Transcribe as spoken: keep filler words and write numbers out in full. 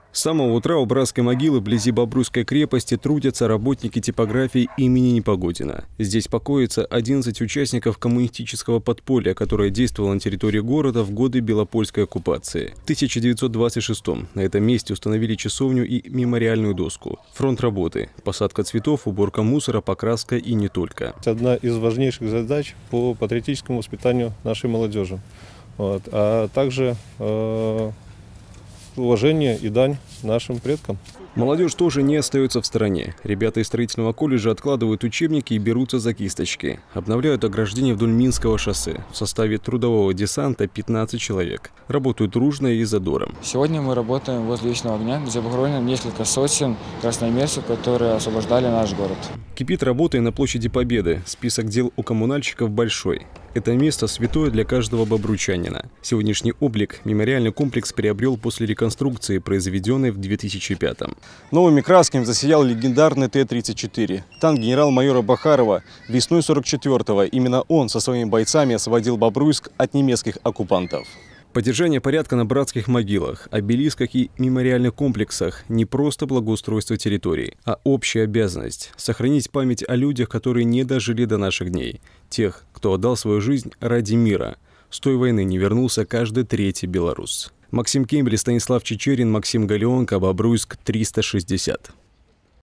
С самого утра у братской могилы вблизи Бобруйской крепости трудятся работники типографии имени Непогодина. Здесь покоится одиннадцать участников коммунистического подполья, которое действовало на территории города в годы Белопольской оккупации. В тысяча девятьсот двадцать шестом на этом месте установили часовню и мемориальную доску. Фронт работы – посадка цветов, уборка мусора, покраска и не только. Одна из важнейших задач по патриотическому воспитанию нашей молодежи, вот, а также э уважение и дань нашим предкам. Молодежь тоже не остается в стороне. Ребята из строительного колледжа откладывают учебники и берутся за кисточки. Обновляют ограждение вдоль Минского шоссе. В составе трудового десанта пятнадцать человек. Работают дружно и задором. Сегодня мы работаем возле Вечного огня, где похоронено несколько сотен красноармейцев, которые освобождали наш город. Кипит работа и на площади Победы. Список дел у коммунальщиков большой. Это место святое для каждого бобруйчанина. Сегодняшний облик мемориальный комплекс приобрел после реконструкции, произведенной в две тысячи пятом. Новыми красками засиял легендарный Т тридцать четыре. Танк генерал-майора Бахарова весной сорок четвёртого. Именно он со своими бойцами освободил Бобруйск от немецких оккупантов. Поддержание порядка на братских могилах, обелисках и мемориальных комплексах – не просто благоустройство территории, а общая обязанность – сохранить память о людях, которые не дожили до наших дней, тех, кто отдал свою жизнь ради мира. С той войны не вернулся каждый третий белорус. Максим Кембель, Станислав Чечерин, Максим Галеонко, Бобруйск, триста шестьдесят.